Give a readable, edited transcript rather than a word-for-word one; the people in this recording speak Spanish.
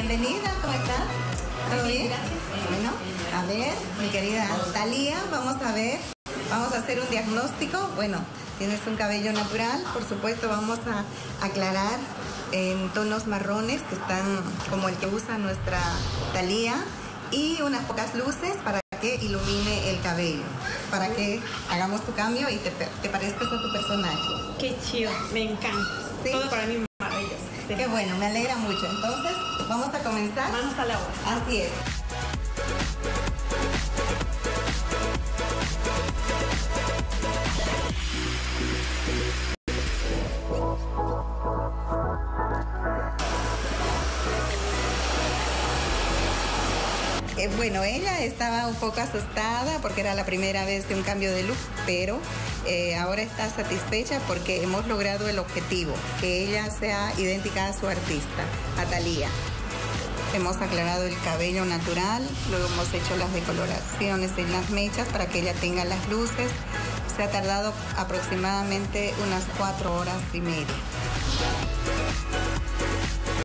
bienvenida, ¿cómo estás? ¿Todo bien? Gracias. Bueno, a ver, mi querida Talía, vamos a hacer un diagnóstico. Bueno, tienes un cabello natural, por supuesto, vamos a aclarar en tonos marrones que están como el que usa nuestra Talía y unas pocas luces para que ilumine el cabello, para que hagamos tu cambio y te parezcas a tu personaje. Qué chido, me encanta. ¿Sí? Todo para mí maravilloso. Sí. Qué bueno, me alegra mucho. Entonces, vamos a comenzar. Manos a la obra. Así es. Bueno, ella estaba un poco asustada porque era la primera vez de un cambio de look, pero ahora está satisfecha porque hemos logrado el objetivo, que ella sea idéntica a su artista, a Talía. Hemos aclarado el cabello natural, luego hemos hecho las decoloraciones en las mechas para que ella tenga las luces. Se ha tardado aproximadamente unas 4 horas y media.